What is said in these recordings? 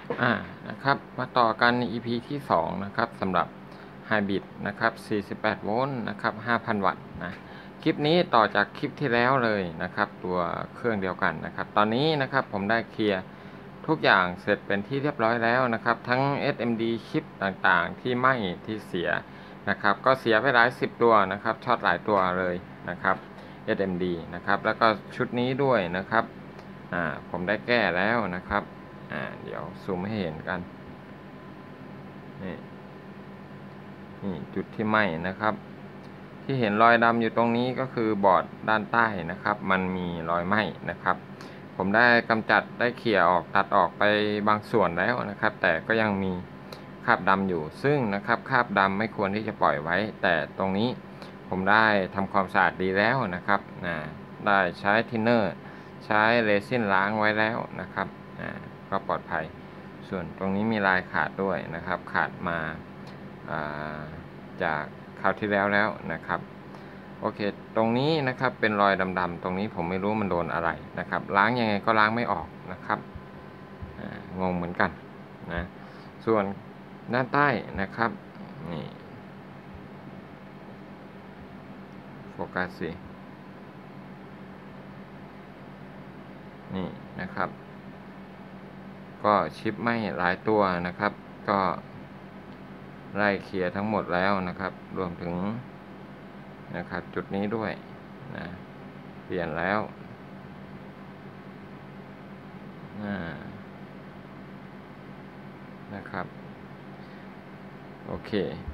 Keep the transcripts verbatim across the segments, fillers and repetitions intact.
อ่านะครับมาต่อกันใน อี พี ที่สองนะครับสำหรับ Hybrid นะครับสี่สิบแปดโวลต์นะครับ ห้าพัน วัตต์นะคลิปนี้ต่อจากคลิปที่แล้วเลยนะครับตัวเครื่องเดียวกันนะครับตอนนี้นะครับผมได้เคลียร์ทุกอย่างเสร็จเป็นที่เรียบร้อยแล้วนะครับทั้ง เอส เอ็ม ดี ชิปต่างๆที่ไหม้ที่เสียนะครับก็เสียไปหลายสิบตัวนะครับช็อตหลายตัวเลยนะครับ เอส เอ็ม ดี นะครับแล้วก็ชุดนี้ด้วยนะครับอ่าผมได้แก้แล้วนะครับอ่าเดี๋ยวซูมให้เห็นกันนี่นี่จุดที่ไหม้นะครับที่เห็นรอยดำอยู่ตรงนี้ก็คือบอร์ดด้านใต้นะครับมันมีรอยไหม้นะครับผมได้กำจัดได้เขี่ยออกตัดออกไปบางส่วนแล้วนะครับแต่ก็ยังมีคราบดำอยู่ซึ่งนะครับคราบดำไม่ควรที่จะปล่อยไว้แต่ตรงนี้ผมได้ทำความสะอาดดีแล้วนะครับนะได้ใช้ทินเนอร์ใช้เรซินล้างไว้แล้วนะครับนะก็ปลอดภัยส่วนตรงนี้มีลายขาดด้วยนะครับขาดมาจากคราวที่แล้วแล้วนะครับโอเคตรงนี้นะครับเป็นรอยดำๆตรงนี้ผมไม่รู้มันโดนอะไรนะครับล้างยังไงก็ล้างไม่ออกนะครับงงเหมือนกันนะส่วนด้านใต้นะครับนี่โฟกัสสินี่นะครับก็ชิปไหม้หลายตัวนะครับก็ไล่เคลียร์ทั้งหมดแล้วนะครับรวมถึงนะครับจุดนี้ด้วยนะเปลี่ยนแล้วนะครับโอเค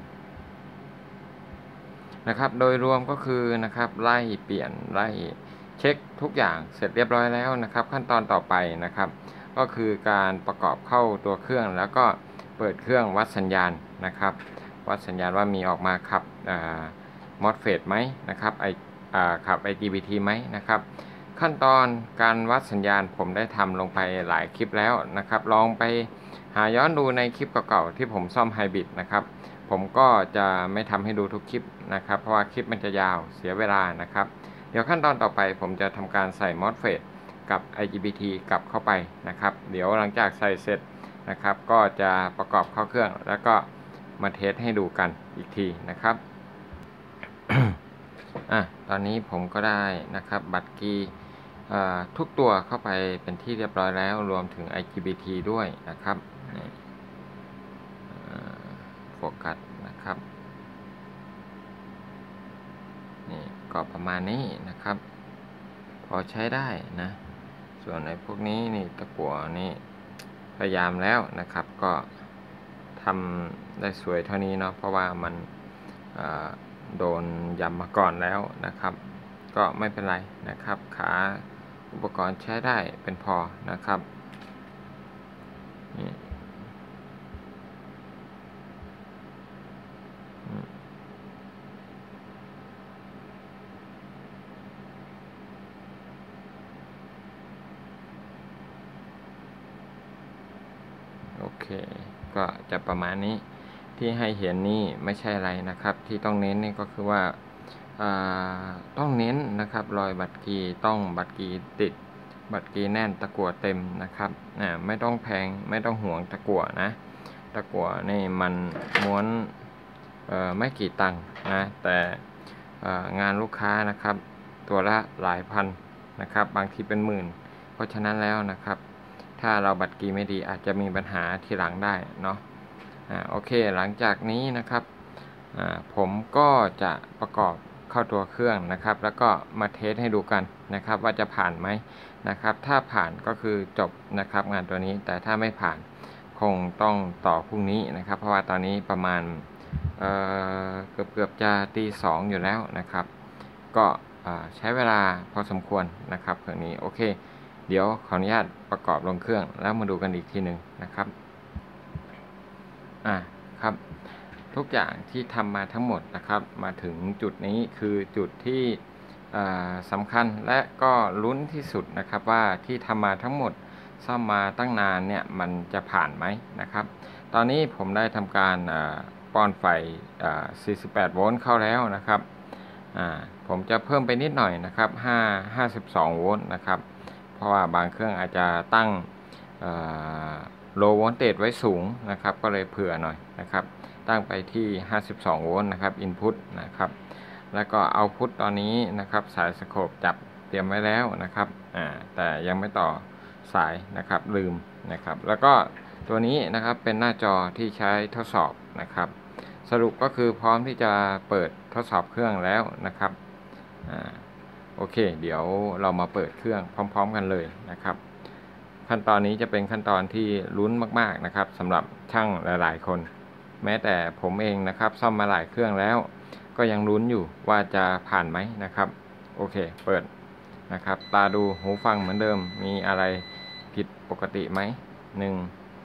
นะครับโดยรวมก็คือนะครับไล่เปลี่ยนไล่เช็คทุกอย่างเสร็จเรียบร้อยแล้วนะครับขั้นตอนต่อไปนะครับก็คือการประกอบเข้าตัวเครื่องแล้วก็เปิดเครื่องวัดสัญญาณนะครับวัดสัญญาณว่ามีออกมาขับมอสเฟตไหมนะครับไอขับ ไอ จี บี ที ไหมนะครับขั้นตอนการวัดสัญญาณผมได้ทำลงไปหลายคลิปแล้วนะครับลองไปหาย้อนดูในคลิปเก่าๆที่ผมซ่อมไฮบริดนะครับผมก็จะไม่ทำให้ดูทุกคลิปนะครับเพราะว่าคลิปมันจะยาวเสียเวลานะครับเดี๋ยวขั้นตอนต่อไปผมจะทำการใส่ มอสเฟต กับ ไอ จี บี ที กลับเข้าไปนะครับเดี๋ยวหลังจากใส่เสร็จนะครับก็จะประกอบเข้าเครื่องแล้วก็มาเทสให้ดูกันอีกทีนะครับ อ่ะตอนนี้ผมก็ได้นะครับบัตรกีทุกตัวเข้าไปเป็นที่เรียบร้อยแล้วรวมถึง ไอ จี บี ที ด้วยนะครับโฟกัสนะครับนี่ก็ประมาณนี้นะครับพอใช้ได้นะส่วนในพวกนี้นี่ตะกั่วนี่พยายามแล้วนะครับก็ทำได้สวยเท่านี้เนาะเพราะว่ามันโดนยำมาก่อนแล้วนะครับก็ไม่เป็นไรนะครับขาอุปกรณ์ใช้ได้เป็นพอนะครับนี่โอเคก็จะประมาณนี้ที่ให้เห็นนี่ไม่ใช่อะไรนะครับที่ต้องเน้นนี่ก็คือว่าต้องเน้นนะครับรอยบัตรกีต้องบัตรกีติดบัตรกีแน่นตะกั่วเต็มนะครับไม่ต้องแพงไม่ต้องห่วงตะกั่วนะตะกั่วนี่มันม้วนไม่กี่ตังค์นะแต่งานลูกค้านะครับตัวละหลายพันนะครับบางทีเป็นหมื่นเพราะฉะนั้นแล้วนะครับถ้าเราบัตรกีไม่ดีอาจจะมีปัญหาทีหลังได้เนาะอ่าโอเคหลังจากนี้นะครับอ่าผมก็จะประกอบเข้าตัวเครื่องนะครับแล้วก็มาเทสให้ดูกันนะครับว่าจะผ่านไหมนะครับถ้าผ่านก็คือจบนะครับงานตัวนี้แต่ถ้าไม่ผ่านคงต้องต่อพรุ่งนี้นะครับเพราะว่าตอนนี้ประมาณเอ่อเกือบเกือบจะตีสองอยู่แล้วนะครับก็ใช้เวลาพอสมควรนะครับเครื่องนี้โอเคเดี๋ยวขออนุญาตประกอบลงเครื่องแล้วมาดูกันอีกทีหนึ่งนะครับอ่าครับทุกอย่างที่ทำมาทั้งหมดนะครับมาถึงจุดนี้คือจุดที่สำคัญและก็ลุ้นที่สุดนะครับว่าที่ทำมาทั้งหมดซ่อมมาตั้งนานเนี่ยมันจะผ่านไหมนะครับตอนนี้ผมได้ทำการป้อนไฟสี่สิบแปดโวลต์เข้าแล้วนะครับผมจะเพิ่มไปนิดหน่อยนะครับห้า ห้าสิบสองโวลต์นะครับเพราะว่าบางเครื่องอาจจะตั้ง low voltage ไว้สูงนะครับก็เลยเผื่อหน่อยนะครับตั้งไปที่ห้าสิบสองโวลต์นะครับ input นะครับแล้วก็ output ตอนนี้นะครับสายสโคปจับเตรียมไว้แล้วนะครับอ่าแต่ยังไม่ต่อสายนะครับลืมนะครับแล้วก็ตัวนี้นะครับเป็นหน้าจอที่ใช้ทดสอบนะครับสรุปก็คือพร้อมที่จะเปิดทดสอบเครื่องแล้วนะครับอ่าโอเคเดี๋ยวเรามาเปิดเครื่องพร้อมๆกันเลยนะครับขั้นตอนนี้จะเป็นขั้นตอนที่ลุ้นมากๆนะครับสำหรับช่างหลายๆคนแม้แต่ผมเองนะครับซ่อมมาหลายเครื่องแล้วก็ยังลุ้นอยู่ว่าจะผ่านไหมนะครับโอเคเปิดนะครับตาดูหูฟังเหมือนเดิมมีอะไรผิดปกติไหมหนึ่ง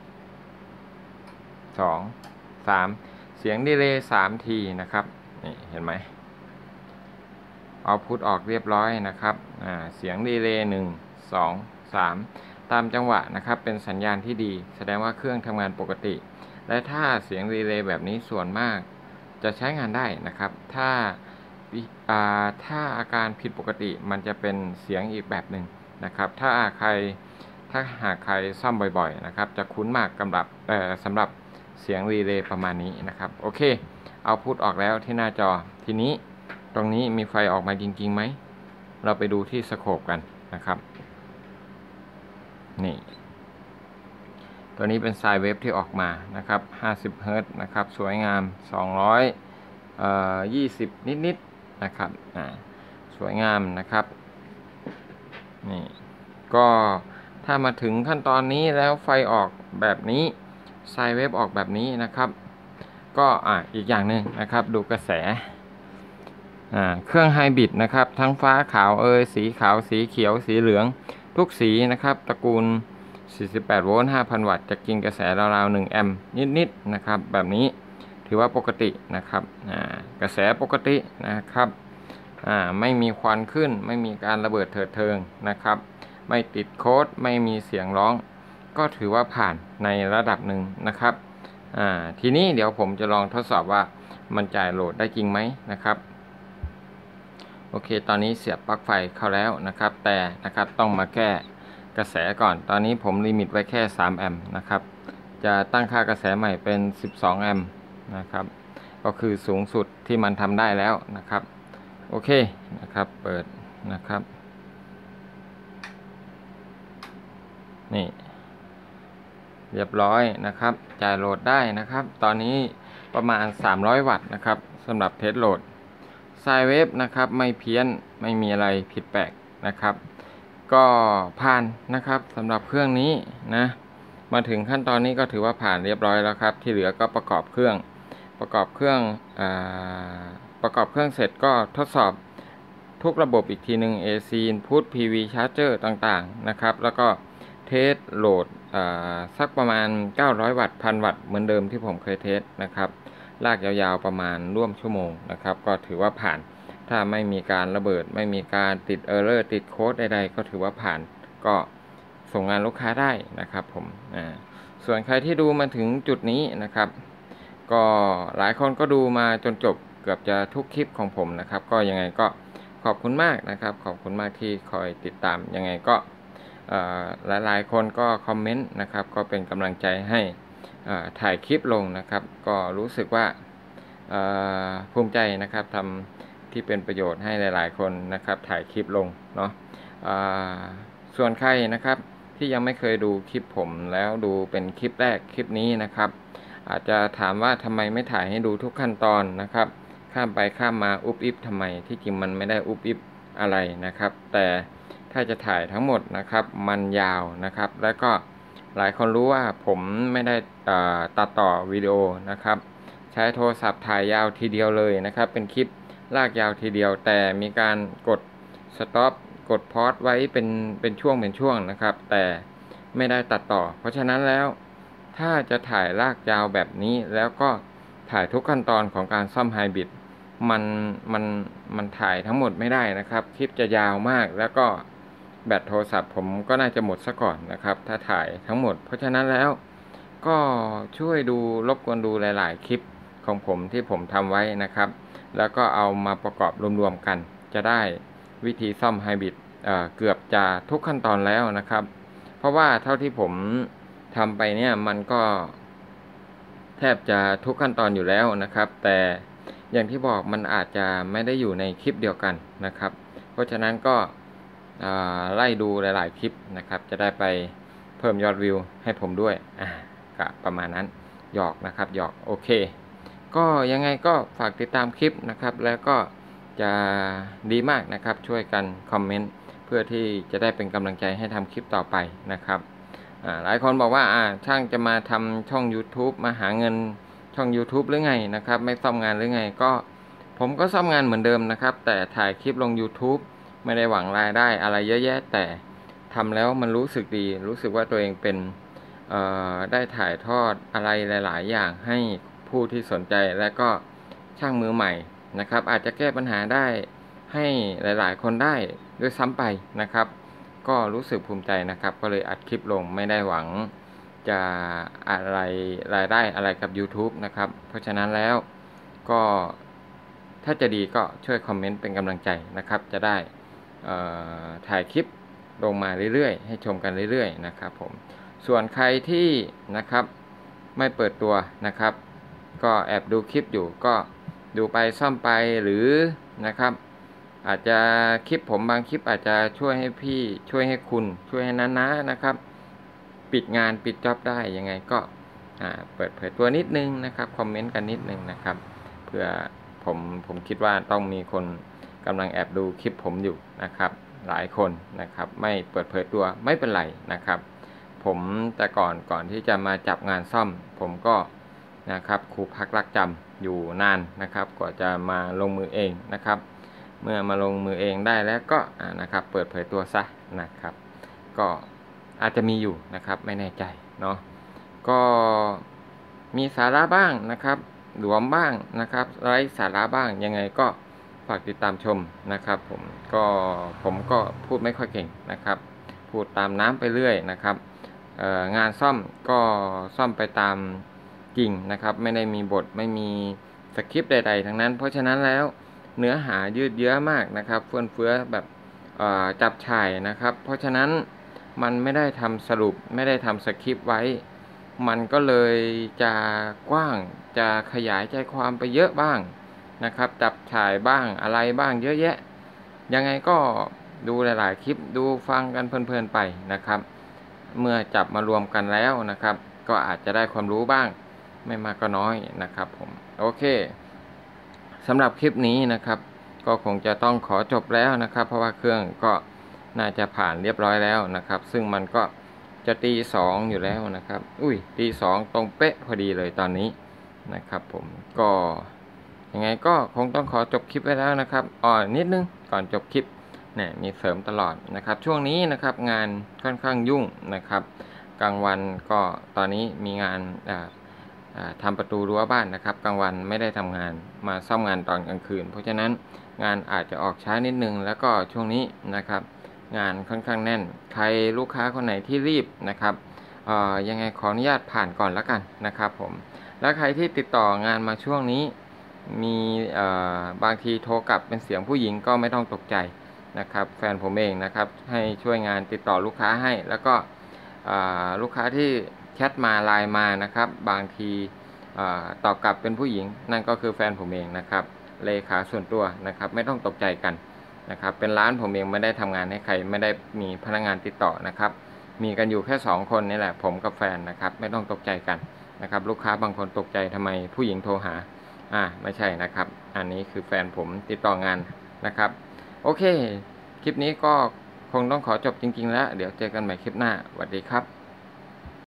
สองสามเสียงดีเลย์สามทีนะครับนี่เห็นไหมเอาพุทออกเรียบร้อยนะครับอ่าเสียงดีเลย์หนึ่งสองสามตามจังหวะนะครับเป็นสัญญาณที่ดีแสดงว่าเครื่องทำงานปกติและถ้าเสียงดีเลย์แบบนี้ส่วนมากจะใช้งานได้นะครับถ้าอ่าถ้าอาการผิดปกติมันจะเป็นเสียงอีกแบบหนึ่งนะครับถ้าใครถ้าหากใครซ่อมบ่อยๆนะครับจะคุ้นมากสำหรับเอ่อสำหรับเสียงรีเลย์ประมาณนี้นะครับโอเคเอาพุทออกแล้วที่หน้าจอทีนี้ตรงนี้มีไฟออกมาจริงๆไหมเราไปดูที่สโคปกันนะครับนี่ตัวนี้เป็นไซน์เวฟที่ออกมานะครับห้าสิบเฮิร์ตซ์นะครับสวยงามสองร้อยยี่สิบนิดๆนะครับอ่าสวยงามนะครับนี่ก็ถ้ามาถึงขั้นตอนนี้แล้วไฟออกแบบนี้ไซน์เวฟออกแบบนี้นะครับก็อ่าอีกอย่างหนึ่งนะครับดูกระแสอ่าเครื่องไฮบริดนะครับทั้งฟ้าขาวเอยสีขาวสีเขียวสีเหลืองทุกสีนะครับตระกูลสี่สิบแปดโวลต์ ห้าพัน วัตต์จะกินกระแสราวๆหนึ่งแอมป์นิดๆนะครับแบบนี้ถือว่าปกตินะครับอ่ากระแสปกตินะครับอ่าไม่มีควันขึ้นไม่มีการระเบิดเถิดเทิงนะครับไม่ติดโค้ดไม่มีเสียงร้องก็ถือว่าผ่านในระดับหนึ่งนะครับอ่าทีนี้เดี๋ยวผมจะลองทดสอบว่ามันจ่ายโหลดได้จริงไหมนะครับโอเคตอนนี้เสียบปลั๊กไฟเข้าแล้วนะครับแต่นะครับต้องมาแก้กระแสก่อนตอนนี้ผมลิมิตไว้แค่สามแอมป์นะครับจะตั้งค่ากระแสใหม่เป็นสิบสองแอมป์นะครับก็คือสูงสุดที่มันทำได้แล้วนะครับโอเคนะครับเปิดนะครับนี่เรียบร้อยนะครับจ่ายโหลดได้นะครับตอนนี้ประมาณสามร้อยวัตต์นะครับสำหรับเทสโหลดไซน์เวฟนะครับไม่เพี้ยนไม่มีอะไรผิดแปลกนะครับก็ผ่านนะครับสำหรับเครื่องนี้นะมาถึงขั้นตอนนี้ก็ถือว่าผ่านเรียบร้อยแล้วครับที่เหลือก็ประกอบเครื่องประกอบเครื่องอ่าประกอบเครื่องเสร็จก็ทดสอบทุกระบบอีกทีหนึ่ง เอ ซี Input พี วี Charger ต่างๆนะครับแล้วก็เทสโหลดสักประมาณเก้าร้อยวัตต์พันวัตต์เหมือนเดิมที่ผมเคยเทสนะครับลากยาวๆประมาณร่วมชั่วโมงนะครับก็ถือว่าผ่านถ้าไม่มีการระเบิดไม่มีการติดเออร์เรอร์ติดโค้ดใดๆก็ถือว่าผ่านก็ส่งงานลูกค้าได้นะครับผมอ่าส่วนใครที่ดูมาถึงจุดนี้นะครับก็หลายคนก็ดูมาจนจบเกือบจะทุกคลิปของผมนะครับก็ยังไงก็ขอบคุณมากนะครับขอบคุณมากที่คอยติดตามยังไงก็หลายๆคนก็คอมเมนต์นะครับก็เป็นกำลังใจให้ถ่ายคลิปลงนะครับก็รู้สึกว่าภูมิใจนะครับทำที่เป็นประโยชน์ให้หลายๆคนนะครับถ่ายคลิปลงเนาะส่วนใครนะครับที่ยังไม่เคยดูคลิปผมแล้วดูเป็นคลิปแรกคลิปนี้นะครับอาจจะถามว่าทำไมไม่ถ่ายให้ดูทุกขั้นตอนนะครับข้ามไปข้ามมาอุบอิบทำไมที่จริงมันไม่ได้อุบอิบอะไรนะครับแต่ถ้าจะถ่ายทั้งหมดนะครับมันยาวนะครับแล้วก็หลายคนรู้ว่าผมไม่ได้ตัดต่อวิดีโอนะครับใช้โทรศัพท์ถ่ายยาวทีเดียวเลยนะครับเป็นคลิปลากยาวทีเดียวแต่มีการกดสต็อปกดพอสไว้เป็นเป็นช่วงเป็นช่วงนะครับแต่ไม่ได้ตัดต่อเพราะฉะนั้นแล้วถ้าจะถ่ายลากยาวแบบนี้แล้วก็ถ่ายทุกขั้นตอนของการซ่อมไฮบริดมันมันมันถ่ายทั้งหมดไม่ได้นะครับคลิปจะยาวมากแล้วก็แบตโทรศัพท์ผมก็น่าจะหมดซะก่อนนะครับถ้าถ่ายทั้งหมดเพราะฉะนั้นแล้วก็ช่วยดูรบกวนดูหลายๆคลิปของผมที่ผมทำไว้นะครับแล้วก็เอามาประกอบรวมๆกันจะได้วิธีซ่อมไฮบริด เอ่อ เกือบจะทุกขั้นตอนแล้วนะครับเพราะว่าเท่าที่ผมททำไปเนี่ยมันก็แทบจะทุกขั้นตอนอยู่แล้วนะครับแต่อย่างที่บอกมันอาจจะไม่ได้อยู่ในคลิปเดียวกันนะครับเพราะฉะนั้นก็ไล่ดูหลายๆคลิปนะครับจะได้ไปเพิ่มยอดวิวให้ผมด้วยอ่าก็ประมาณนั้นหยอกนะครับหยอกโอเคก็ยังไงก็ฝากติดตามคลิปนะครับแล้วก็จะดีมากนะครับช่วยกันคอมเมนต์เพื่อที่จะได้เป็นกำลังใจให้ทำคลิปต่อไปนะครับหลายคนบอกว่าช่างจะมาทำช่อง YouTube มาหาเงินช่อง YouTube หรือไงนะครับไม่ซ่อมงานหรือไงก็ผมก็ซ่อมงานเหมือนเดิมนะครับแต่ถ่ายคลิปลง YouTube ไม่ได้หวังรายได้อะไรเยอะแยะแต่ทำแล้วมันรู้สึกดีรู้สึกว่าตัวเองเป็นได้ถ่ายทอดอะไรหลายๆอย่างให้ผู้ที่สนใจและก็ช่างมือใหม่นะครับอาจจะแก้ปัญหาได้ให้หลายๆคนได้ด้วยซ้ำไปนะครับก็รู้สึกภูมิใจนะครับก็เลยอัดคลิปลงไม่ได้หวังจะอะไรรายได้อะไรกับ YouTube นะครับเพราะฉะนั้นแล้วก็ถ้าจะดีก็ช่วยคอมเมนต์เป็นกำลังใจนะครับจะได้ถ่ายคลิปลงมาเรื่อยๆให้ชมกันเรื่อยๆนะครับผมส่วนใครที่นะครับไม่เปิดตัวนะครับก็แอบดูคลิปอยู่ก็ดูไปซ่อมไปหรือนะครับอาจจะคลิปผมบางคลิปอาจจะช่วยให้พี่ช่วยให้คุณช่วยให้น้าๆ น, นะครับปิดงานปิดจ็อบได้ยังไงก็เปิดเผยตัวนิดนึงนะครับคอมเมนต์กันนิดนึงนะครับเพื่อผมผมคิดว่าต้องมีคนกำลังแอบดูคลิปผมอยู่นะครับหลายคนนะครับไม่เปิดเผยตัวไม่เป็นไรนะครับผมแต่ก่อนก่อนที่จะมาจับงานซ่อมผมก็นะครับครูพักรักจำอยู่นานนะครับกว่าจะมาลงมือเองนะครับเมื่อมาลงมือเองได้แล้วก็นะครับเปิดเผยตัวซะนะครับก็อาจจะมีอยู่นะครับไม่แน่ใจเนาะก็มีสาระบ้างนะครับหลวมบ้างนะครับไร้สาระบ้างยังไงก็ฝากติดตามชมนะครับผมก็ผมก็พูดไม่ค่อยเก่งนะครับพูดตามน้ำไปเรื่อยนะครับงานซ่อมก็ซ่อมไปตามจริงนะครับไม่ได้มีบทไม่มีสคริปต์ใดๆทั้งนั้นเพราะฉะนั้นแล้วเนื้อหายืดเยื้อมากนะครับเฟื่อนเฟือยแบบจับฉ่ายนะครับเพราะฉะนั้นมันไม่ได้ทำสรุปไม่ได้ทำสคริปต์ไว้มันก็เลยจะกว้างจะขยายใจความไปเยอะบ้างนะครับจับฉ่ายบ้างอะไรบ้างเยอะแยะยังไงก็ดูหลายๆคลิปดูฟังกันเพลินๆไปนะครับเมื่อจับมารวมกันแล้วนะครับก็อาจจะได้ความรู้บ้างไม่มากก็น้อยนะครับผมโอเคสำหรับคลิปนี้นะครับก็คงจะต้องขอจบแล้วนะครับเพราะว่าเครื่องก็น่าจะผ่านเรียบร้อยแล้วนะครับซึ่งมันก็จะตีสองอยู่แล้วนะครับอุ้ยตีสองตรงเป๊ะพอดีเลยตอนนี้นะครับผมก็ยังไงก็คงต้องขอจบคลิปไว้แล้วนะครับอ่อนิดนึงก่อนจบคลิปเนี่ยมีเสริมตลอดนะครับช่วงนี้นะครับงานค่อนข้างยุ่งนะครับกลางวันก็ตอนนี้มีงานทำประตูรั้วบ้านนะครับกลางวันไม่ได้ทำงานมาซ่อมงานตอนกลางคืนเพราะฉะนั้นงานอาจจะออกช้านิดนึงแล้วก็ช่วงนี้นะครับงานค่อนข้างแน่นใครลูกค้าคนไหนที่รีบนะครับยังไงขออนุญาตผ่านก่อนแล้วกันนะครับผมแล้วใครที่ติดต่องานมาช่วงนี้มีบางทีโทรกลับเป็นเสียงผู้หญิงก็ไม่ต้องตกใจนะครับแฟนผมเองนะครับให้ช่วยงานติดต่อลูกค้าให้แล้วก็ลูกค้าที่แชทมาไลน์มานะครับบางทีตอบกลับเป็นผู้หญิงนั่นก็คือแฟนผมเองนะครับเลขาส่วนตัวนะครับไม่ต้องตกใจกันนะครับเป็นร้านผมเองไม่ได้ทำงานให้ใครไม่ได้มีพนักงานติดต่อนะครับมีกันอยู่แค่สองคนนี่แหละผมกับแฟนนะครับไม่ต้องตกใจกันนะครับลูกค้าบางคนตกใจทำไมผู้หญิงโทรหาอ่าไม่ใช่นะครับอันนี้คือแฟนผมติดต่องานนะครับโอเคคลิปนี้ก็คงต้องขอจบจริงๆแล้วเดี๋ยวเจอกันใหม่คลิปหน้าสวัสดีครับ